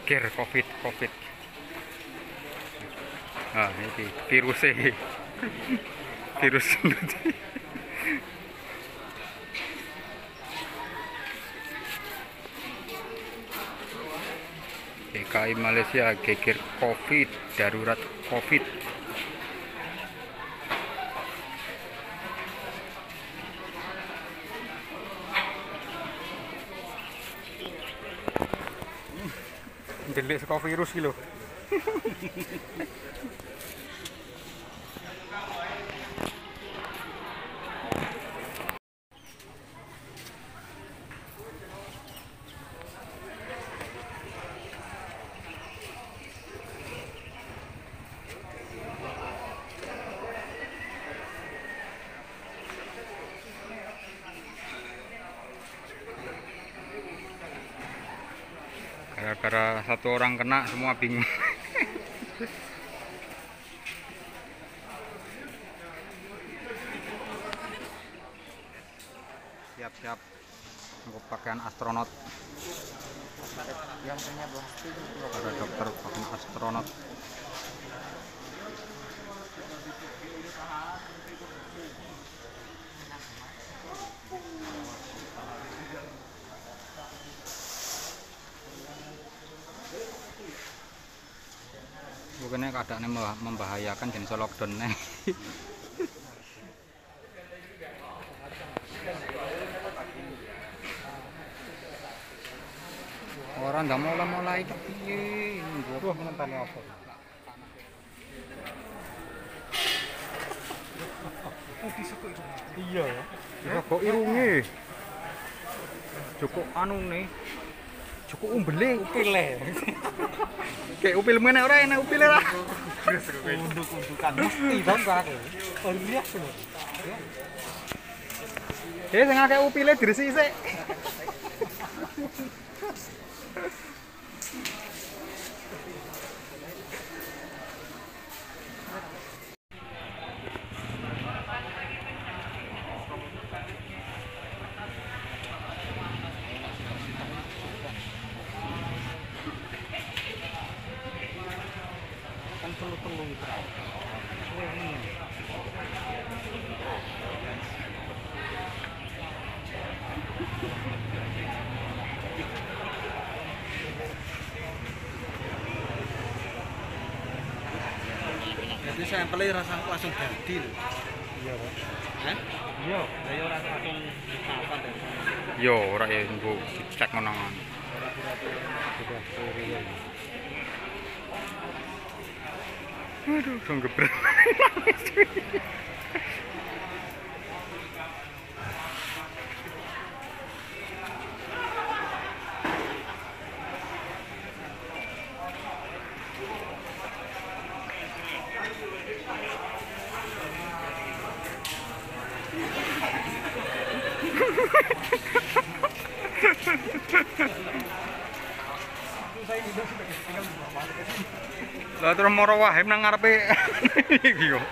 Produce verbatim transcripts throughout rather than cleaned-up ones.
geger covid covid. Nah ini virusnya virus D K I Malaysia geger covid, darurat covid. Delik saka virus iki lho. Gara-gara satu orang kena semua bingung. Siap-siap untuk pakaian astronot. Yang punya plastik Ada dokter pakaian astronot. Bukannya keadaannya membahayakan jenis lockdown nih. Orang nggak mau mulai tapi Wah, menentang apa? Oh, disukuk itu. Iya ya. Disokok irunge. Cukup anu nih. Cukup umbele. Upile. Kayak upil mana ora enak upile lah. Unduk-undukan mesti dong karake. Oh iya sih. Eh sing akeh upile diresiki sik. Kan perlu telung itu. Jadi sampelnya rasa langsung jadi loh. Iya, Pak. Hah? Iya, saya ora langsung apa deh. Yo ora ya nggo dicek ngono. Sudah sore ya. Aduh, dong gebrak. Lah terus moro Wahim nang ngarepe iki yo.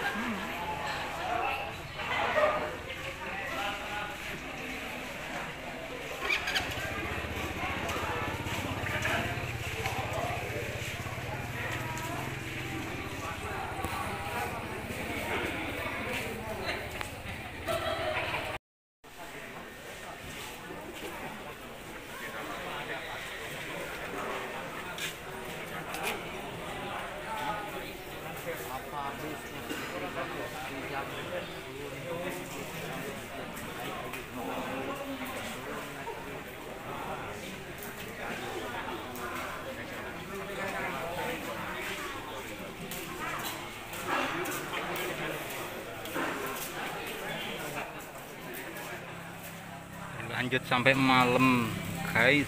Lanjut sampai malam, guys.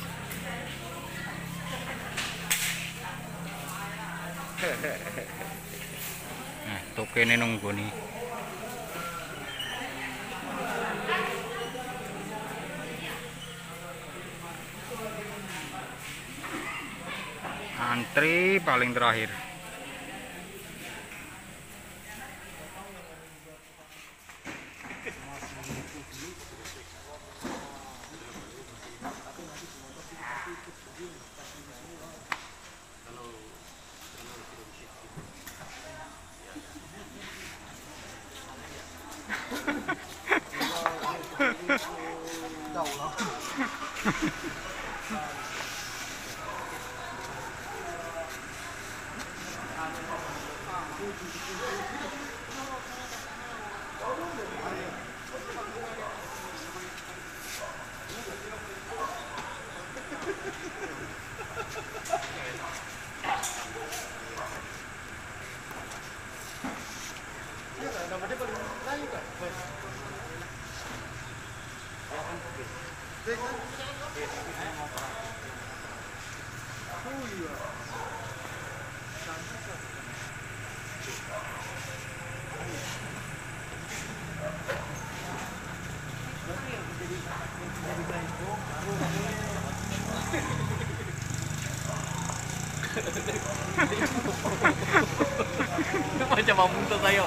Nah, tokene nunggu nih. Antri paling terakhir. Macam muntah saya.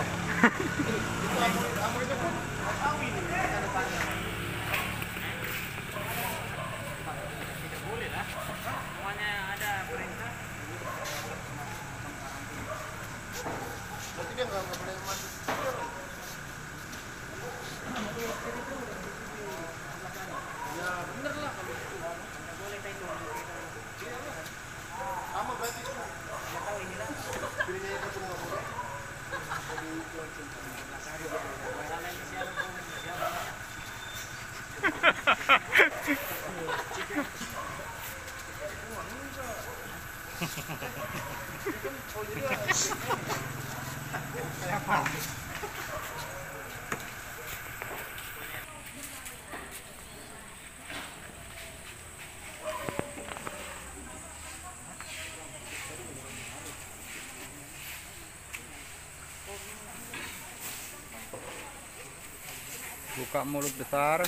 Buka mulut besar,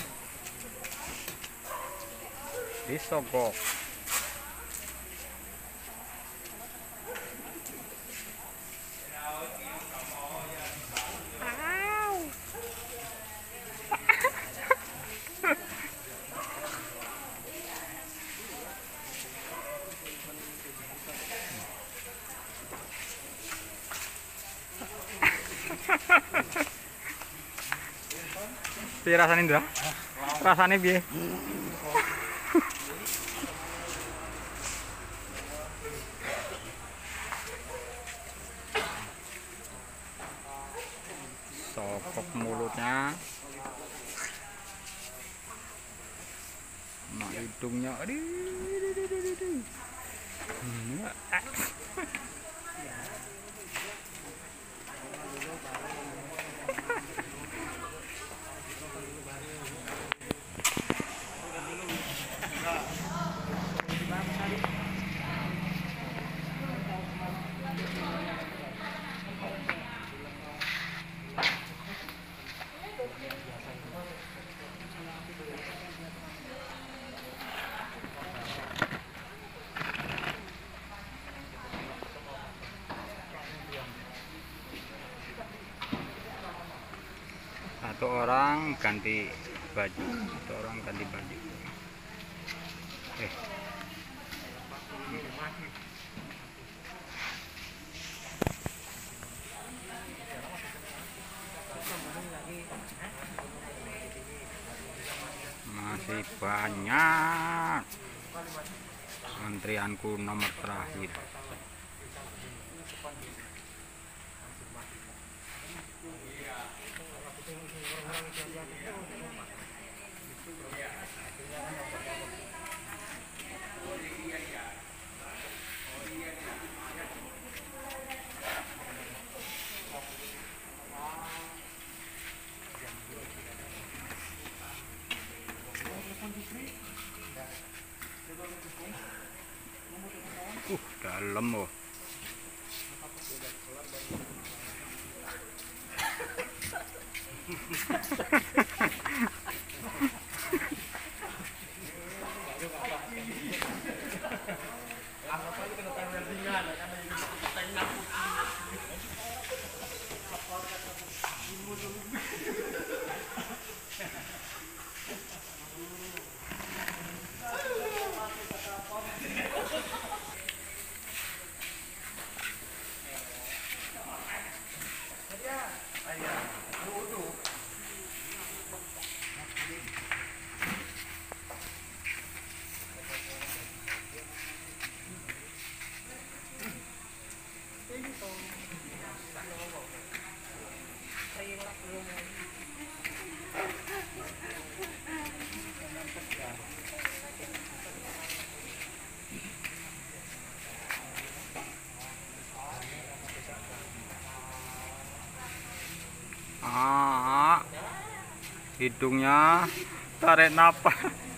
disogok. Piye rasane, Ndra? Rasane piye? Sokok mulutnya. Nah, hidungnya. Aduh. Satu orang ganti baju, satu orang ganti baju. Eh. Masih banyak. Antrianku nomor terakhir. Uh, dalam loh. Ah, hidungnya tarik napas.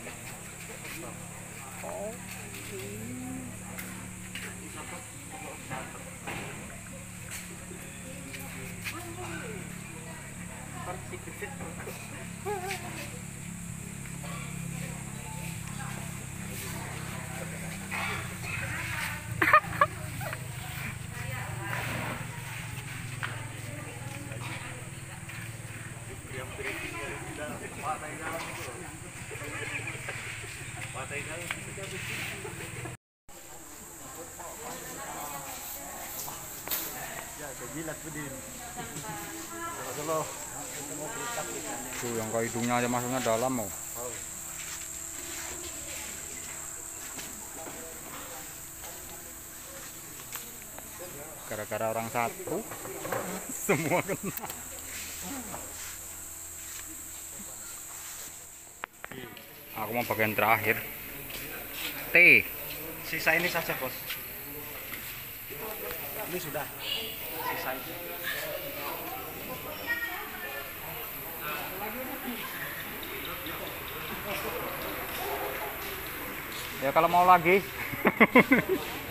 Tuh yang ke hidungnya aja masuknya dalam mau. Gara-gara orang satu semua kena. Aku mau bagian terakhir. T. Sisa ini saja, Bos. Ini sudah. Sisa ini. Ya kalau mau lagi